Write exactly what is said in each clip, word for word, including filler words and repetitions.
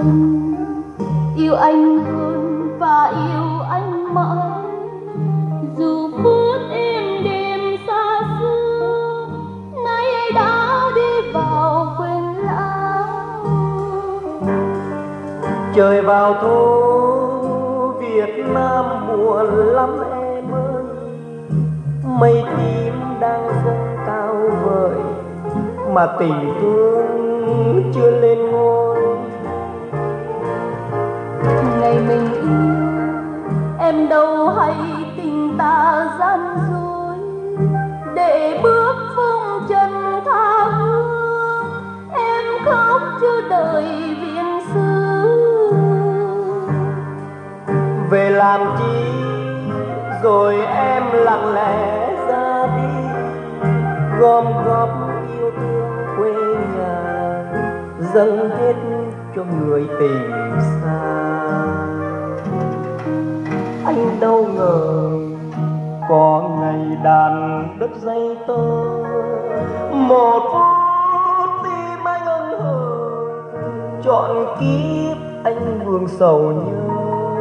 chân, yêu anh hơn và yêu anh mãi. Dù phút êm đêm xa xưa, nay đã đi vào quên lãng. Trời vào thu Việt Nam buồn lắm em ơi, mây tím đang dâng cao vời mà tình thương chưa lên ngôi. Ngày mình yêu em đâu hay tình ta gian dối, để bước phong trần tha hương em khóc chưa đời viên xứ. Về làm chi rồi em lặng lẽ ra đi, gom góp yêu thương quê nhà, dâng hết cho người tình xa. Anh đâu ngờ có ngày đàn đất dây tơ, một phút tim anh ân hờ, trọn kiếp anh vương sầu nhớ.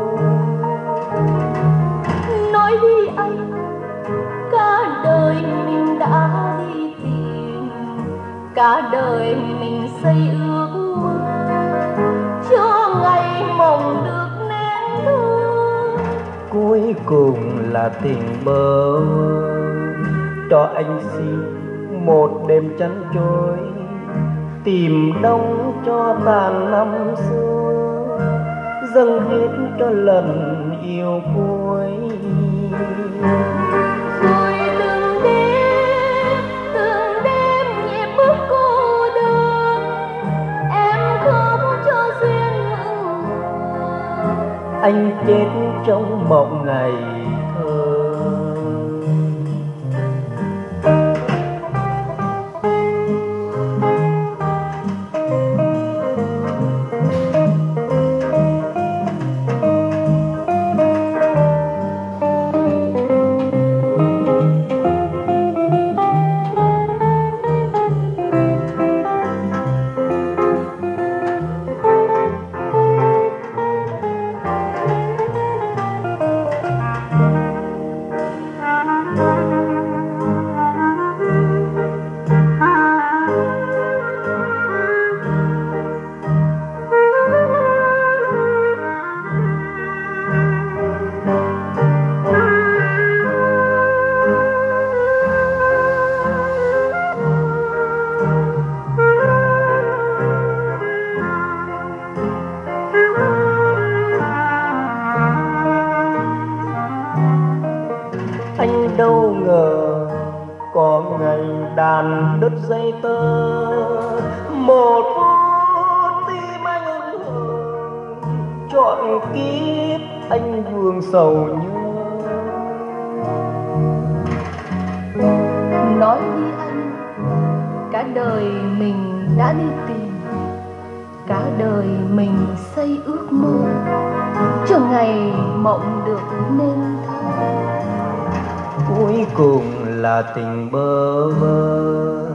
Nói đi anh, cả đời mình đã đi tìm, cả đời mình xây ước mơ, cho ngày mộng được nén thơ. Cuối cùng là tình bơ vơ, cho anh xin một đêm chăn trôi, tìm đông cho tàn năm xưa, dâng hết cho lần yêu cuối. Rồi từng đêm, từng đêm nhịp bước cô đơn, em khóc cho duyên ngừng. Anh chết trong mộng ngày thơ. Anh đâu ngờ có ngày đàn đứt dây tơ, một phút tim anh ân hờ, trọn kiếp anh vương sầu nhớ. Nói đi anh, cả đời mình đã đi tìm, cả đời mình xây ước mơ, cho ngày mộng được nên thơ. Cuối cùng là tình bơ vơ.